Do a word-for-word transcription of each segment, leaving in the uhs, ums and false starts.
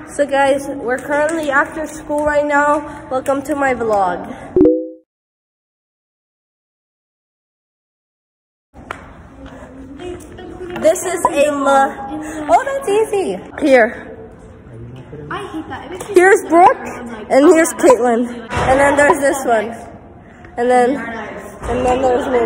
So guys, we're currently after school right now. Welcome to my vlog. This is a ma- oh, that's easy. Here. I hate that. Here's Brooke, and here's Caitlin. And then there's this one. And then, and then there's me.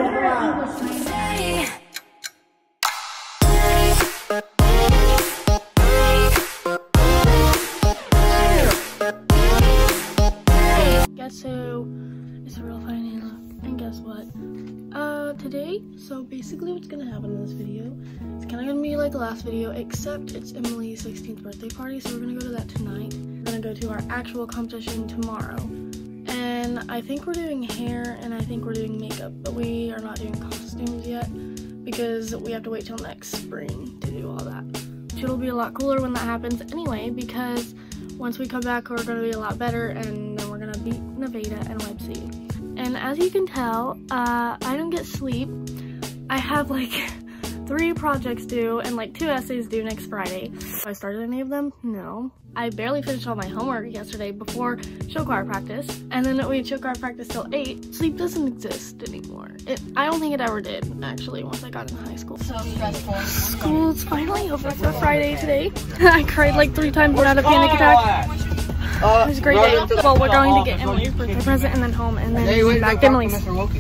Guess who is a real fine look? And guess what? Uh, today, so basically what's gonna happen in this video, it's kind of gonna be like the last video, except it's Emily's sixteenth birthday party, so we're gonna go to that tonight. We're gonna go to our actual competition tomorrow. And I think we're doing hair, and I think we're doing makeup, but we are not doing costumes yet, because we have to wait till next spring to do all that. It'll be a lot cooler when that happens anyway, because once we come back, we're gonna be a lot better, and then we're gonna beat Nevada and Websy. And as you can tell, uh, I don't get sleep. I have like three projects due and like two essays due next Friday. Have I started any of them? No. I barely finished all my homework yesterday before show choir practice. And then we had show choir practice till eight. Sleep doesn't exist anymore. It, I don't think it ever did, actually, once I got in high school. So stressful. School's finally over for Friday today. I cried like three times and had a panic attack. Uh, it was a great day. Well, we're going to get Emily's birthday present and then home and then hey, wait, back to Emily's.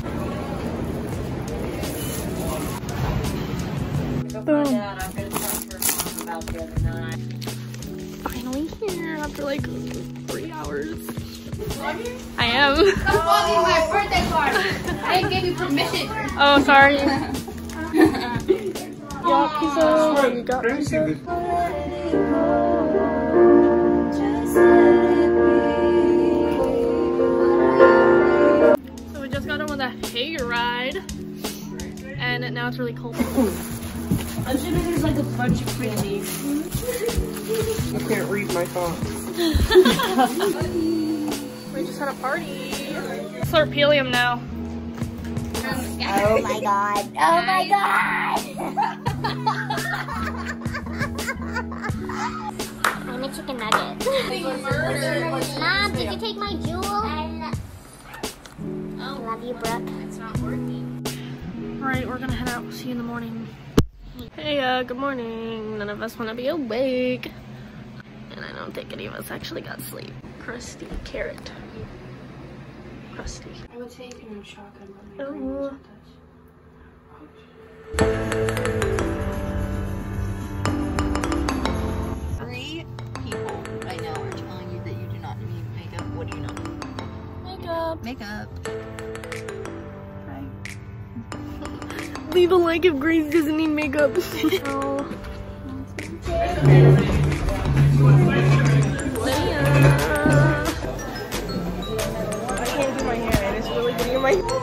Boom. Finally here after like three hours. I am. Stop fogging my birthday card. I didn't give you permission. Oh, sorry. Yeah, pizza. You got pizza. A hayride, and now it's really cold. I'm sure there's like a bunch of pretty. I can't read my thoughts. We just had a party. Slurp helium now. Oh my god. Oh my god. I'm a chicken nugget. Mom, did you take my jewel? I love you, Brooke. It's not working. Alright, we're gonna head out. See you in the morning. Hey, uh, good morning. None of us want to be awake. And I don't think any of us actually got sleep. Crusty carrot. Crusty. I would say you can have shotgun. Oh. Three people right now are telling you that you do not need makeup. What do you not need? Makeup. Makeup. Leave a like if Grace doesn't need makeup. Oh. I can't do my hair, and it's really getting in my hair.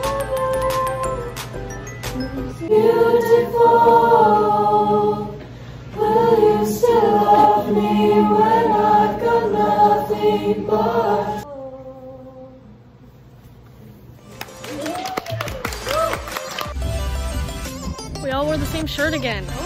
Beautiful, will you still love me when I've got nothing but We all wore the same shirt again. Oh.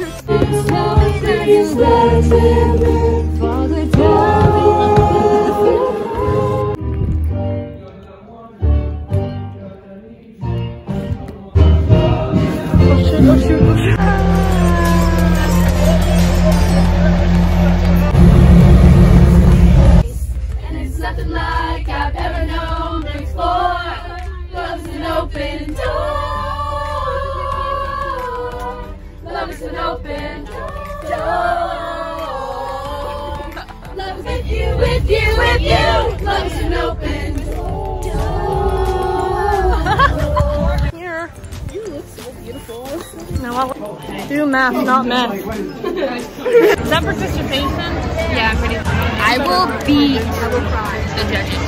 and it's nothing like I've ever known before. Love's an open door. Love is an open door. Love is with you, with you, with you. Love is an open door. Here. You look so beautiful. No, I'll do math, not meth. Is that participation? Yeah, pretty much. I will beat the judges.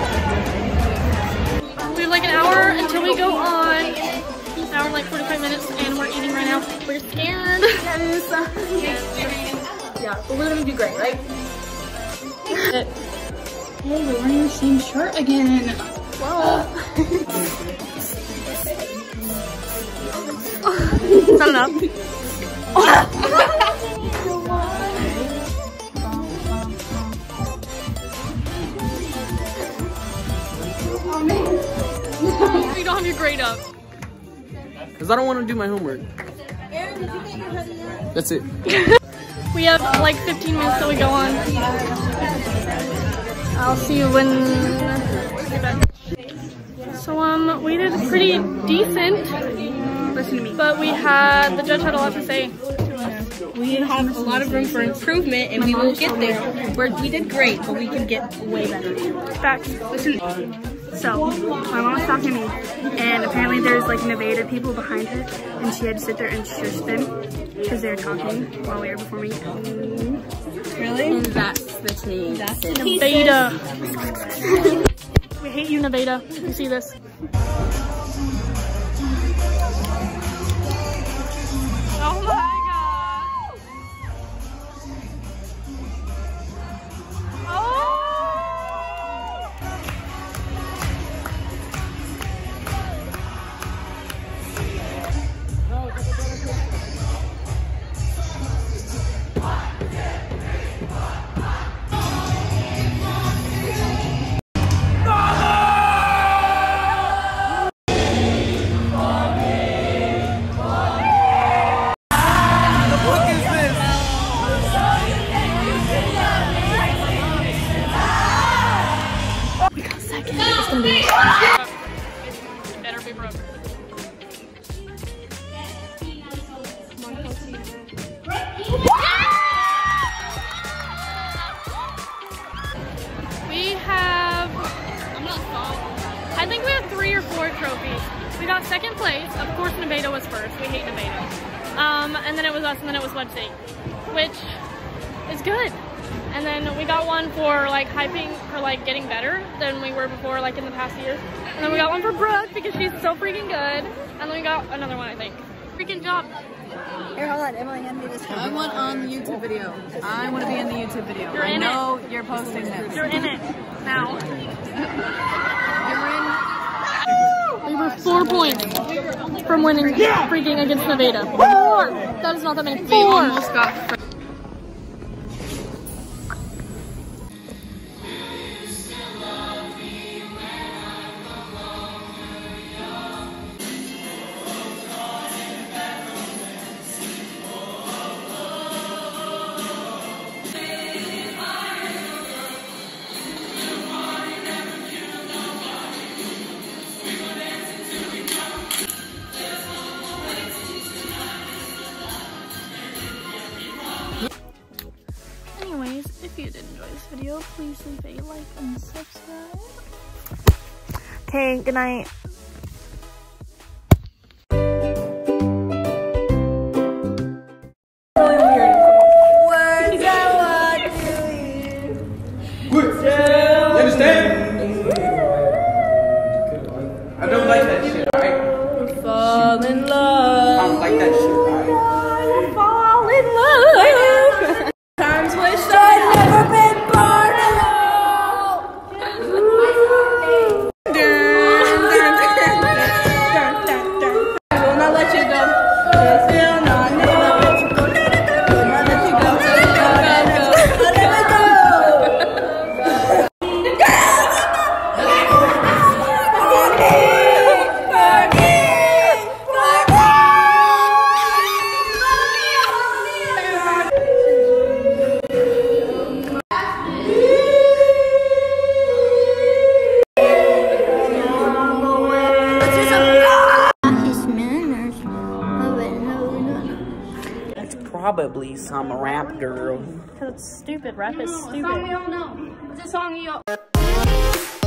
We have like an hour until we go on. An hour and like forty-five minutes, and we're eating right now. We're scared. Yes. Yeah, but we're gonna do great, right? Hey, we're wearing the same shirt again. well. Is that enough? have your grade up? Because I don't want to do my homework. That's it. We have like fifteen minutes till we go on. I'll see you when you're back. So um, we did pretty decent. Listen to me. But we had, the judge had a lot to say. We have a lot of room for improvement, and we will get there. We're, we did great, but we can get way better. Facts. Listen. So, my mom was talking to me, and apparently there's like Nevada people behind her, and she had to sit there and shush them because they were talking while we were performing. Really? And that's the tea. That's the Nevada. We hate you, Nevada. If you see this. Oh my god. Better be broke. We have, I'm not solved. I think we have three or four trophies. We got second place. Of course, Nevada was first. We hate Nevada. Um, and then it was us, and then it was Web State, which is good. And then we got one for like hyping, for like getting better than we were before, like in the past years. And then we got one for Brooke because she's so freaking good. And then we got another one, I think. Freaking job. Here, hold on. Emily, hand me this one. I want on the YouTube video. I want to be in the YouTube video. You're I in know it. you're posting this. You're in it now. You're in. We were four points from winning freaking against Nevada. Four! That is not that many. Four! We almost got. Anyways, if you did enjoy this video, please leave a like and subscribe. Okay, good night. You understand? I don't like that shit, alright? Fall in love. I don't like that shit, alright? Fall in love. Times wish I'd never been born alone. I will not let you go. Still not never let you go. Never let you go. I'll never go. That's probably some rap girl. Because it's stupid. Rap is stupid. It's a song we all know. It's a song you all